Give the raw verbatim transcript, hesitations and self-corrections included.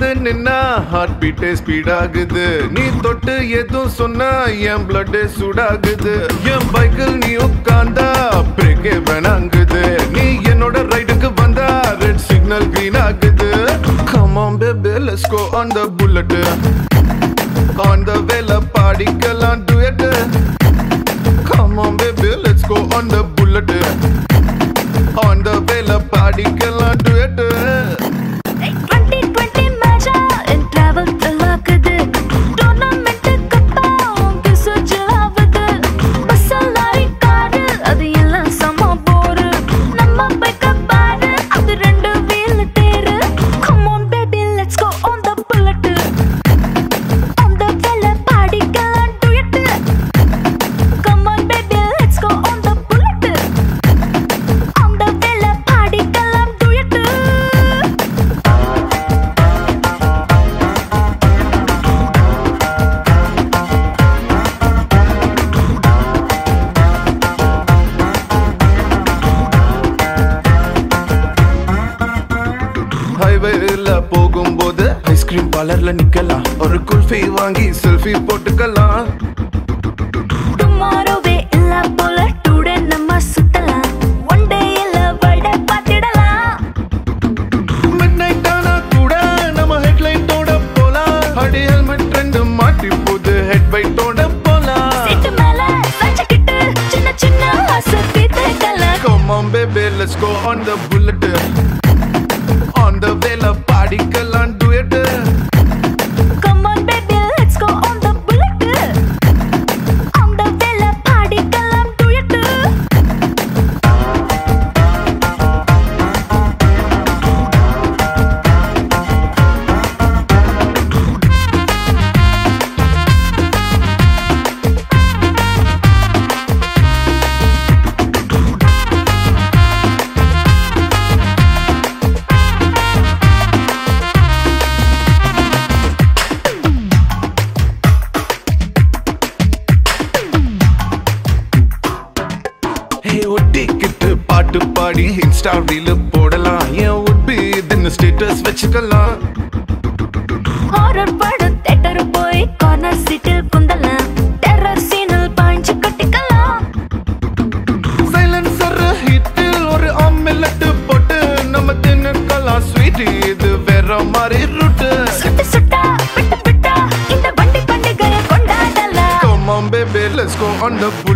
வந்து நின்னா heart பீட்டே speed ஆகுது. நீ தொட்டு எதுவும் சொன்னா என் பிளட் சூடாகுது. என் பைக்கில் நீ உட்கார்ந்தா பிரேக்கே வேணாங்குது. நீ என்னோட ரைடுக்கு வந்தா ரெட் சிக்னல் கிரீன் ஆகுது. Come on baby, let's go on the bullet. On the vela பாடிக்கலாம் duet. Come on baby, let's go on the bullet. On the vela பாடிக்கலாம் duet. twenty twenty மேஜா in travel தலாக்குது. Tournament கப்பா கிசு ஜலாவுது. Puzzle lorry car அது எல்லாம் சம போரு. நம்ம பைக்க பாரு அது ரெண்டு வீல் தேரு. Come on baby, let's go on the bullet. On the vela பாடிக்கலாம் duet. Come on baby, let's go on the bullet. On the vela பாடிக்கலாம் duet. ஹைவேல போகும்போது ஐஸ்கிரீம் பார்லர்ல நிக்கலாம். ஒரு குல்ஃபி வாங்கி செல்ஃபி போட்டுக்கலாம். டுமாரோவே இல்ல போல டுடே நம்ம சுத்தலாம். ஒன் டே இல்ல வட பாத்திடலாம். மிட் நைட் ஆனா கூட நம்ம ஹெட்லைட்டோட போலாம். அடி ஹெல்மெட் ரெண்டு மாட்டி போது ஹெட் பைட்டோட போலாம். சீட்டு மேல சச்சிக்கிட்டு சின்ன சின்ன ஆசை தேக்கலாம். Come on baby, let's go on the bullet. On the vela பாடிக்கலாம் duet. Come on baby, let's go on the bullet. On the vela பாடிக்கலாம் duet. Hey ஒட்டிக்கிட்டு பாட்டு பாடி இன்ஸ்டா ரீல் போடலாம். ஏன் உட்பி இதுன்னு ஸ்டேட்டஸ் வச்சுக்கலாம். ஹாரர் படம் தியேட்டர் போய் கார்னர் சீட்டில் குந்தலாம். டெரர் சீனில் பாஞ்சு கட்டிக்கலாம். சைலன்சர் ஹிட்டில் ஒரு ஆம்லெட் போட்டு நம்ம தின்னுக்கலாம். ஸ்வீட் இது வேற மாதிரி ரூட். சுட்டு சுட்டா விட்டு விட்டா இந்த வண்டி பண்டிகையை கொண்டாடலாம். Come on baby, let's go on the